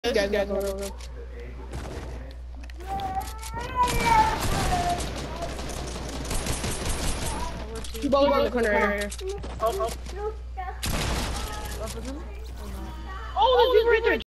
Guys, go. Two balls in the corner right here. Oh, there's people right there.